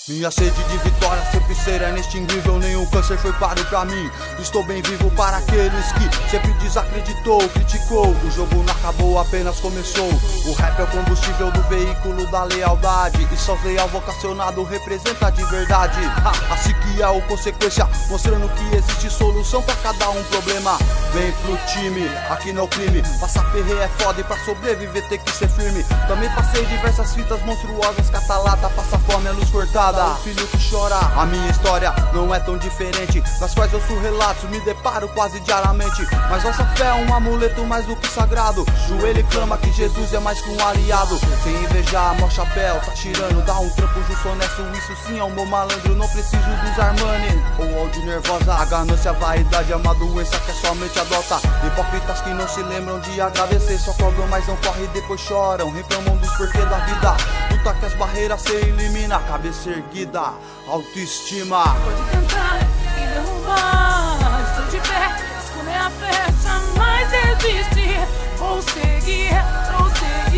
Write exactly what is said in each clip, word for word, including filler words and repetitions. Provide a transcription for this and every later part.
Minha sede de vitória sempre será inextinguível, nenhum câncer foi páreo pra mim. Estou bem vivo para aqueles que sempre desacreditou, criticou. O jogo não acabou, apenas começou. O rap é o combustível do veículo da lealdade, e só leal vocacionado representa de verdade. Ha, assim que é o consequência, mostrando que existe solução pra cada um problema. Vem pro time, aqui não é o crime. Passar perreio é foda e pra sobreviver tem que ser firme. Também passei diversas fitas monstruosas, catalata, passa fome, a luz cortada. O filho que chora, a minha história não é tão diferente, nas quais eu sou relatos, me deparo quase diariamente. Mas nossa fé é um amuleto mais do que sagrado. Joelho clama que Jesus é mais que um aliado. Sem invejar, mó chapéu, tá tirando, dá um trampo justo, honesto. Isso sim é um bom malandro, não preciso dos Armani ou áudio nervosa. A ganância, a vaidade é uma doença que somente adota. Hipócritas que não se lembram de agradecer, só cobram, mas não correm e depois choram. Reclamam dos porquê da vida, luta que as barreiras se elimina. Cabeça erguida, autoestima. Pode tentar me derrubar, estou de pé, esconder a fé, jamais desistir. Vou seguir, vou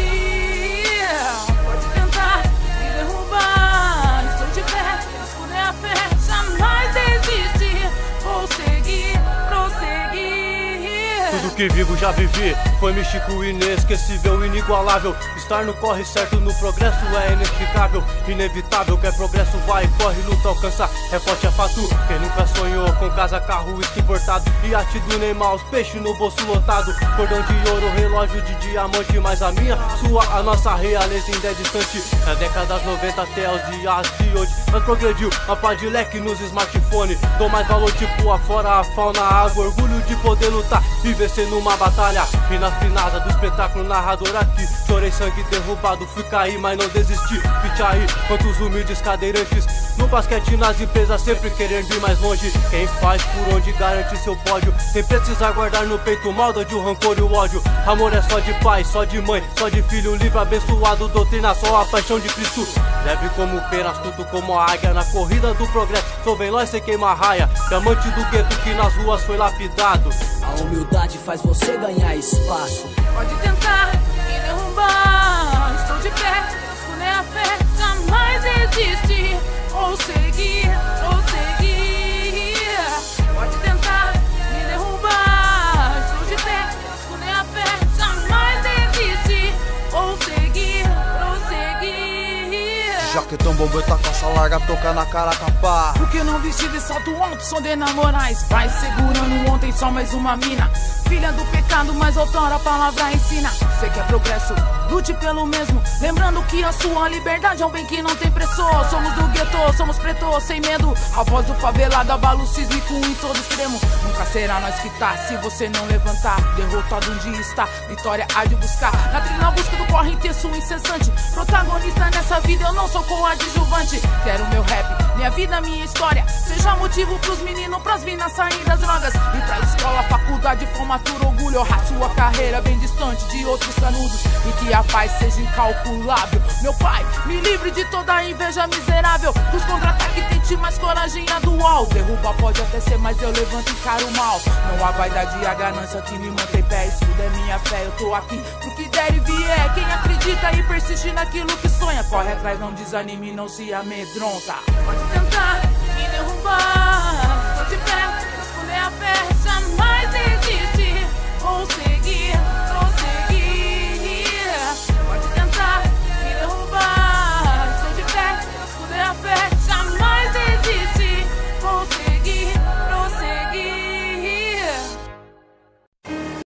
seguir. Pode tentar me derrubar, estou de pé, esconder a fé, jamais desistir. Vou seguir, prosseguir. Tudo que vivo já vivi, foi místico, inesquecível, inigualável. Estar no corre certo, no progresso é inexplicável. Inevitável, quer progresso vai, corre, luta, alcança. É forte, é fato, quem nunca sonhou com casa, carro, uísque importado. Iate do Neymar, os peixes no bolso lotado. Cordão de ouro, relógio de diamante. Mas a minha, sua, a nossa realeza ainda é distante. Da década das noventa até os dias de hoje, mas progrediu, a pá de leque nos smartphones. Dou mais valor tipo afora, a fauna, a água. Orgulho de poder lutar e vencer numa batalha. E nas finadas do espetáculo, narrador aqui. Chorei sangue derrubado, fui cair, mas não desisti. Fit aí, quantos humildes cadeirantes. No basquete, nas empresas, sempre querendo ir mais longe. Quem faz por onde garante seu pódio, sem precisar guardar no peito maldade, o rancor e o ódio. Amor é só de pai, só de mãe, só de filho livre, abençoado, doutrina, só a paixão de Cristo. Leve como pena, astuto como a águia, na corrida do progresso, sou veloz sem queimar raia. Diamante do gueto que nas ruas foi lapidado. A humildade faz você ganhar espaço. Pode tentar me derrubar, estou de pé, esconder a fé, jamais desistir. Vou seguir, vou seguir. Pode tentar me derrubar, estou de pé, esconder a fé, jamais desistir. Vou seguir, prosseguir. Jaquetão, bombeta, calça larga, toca na cara, capá. Por que não vestido e salto alto, som de namorais? Vai segurando ontem só mais uma mina. Filha do pecado, mas outrora a palavra ensina. Você quer progresso, lute pelo mesmo, lembrando que a sua liberdade é um bem que não tem preço. Somos do gueto, somos preto, sem medo. A voz do favelado abala o sísmico em todo extremo. Nunca será nós que tá, se você não levantar. Derrotado um dia está, vitória há de buscar. Na trilha, na busca do corre intenso, incessante. Protagonista nessa vida, eu não sou coadjuvante. Quero meu rap, minha vida, minha história. Seja motivo pros meninos, pras minas saírem das drogas. E pra escola, faculdade, formatura, orgulho. Honrar sua carreira bem distante de outros canudos. E que a paz seja incalculável. Meu pai, me livre de toda a inveja miserável. Dos contra-ataques, tente mais coragem a dual. Derrubar pode até ser, mas eu levanto e encaro o mal. Não há vaidade e a ganância que me mantém pé. Escudo é minha fé, eu tô aqui pro que der e vier. Quem acredita e persiste naquilo que sonha, corre atrás, não desanime, não se amedronta. Pode tentar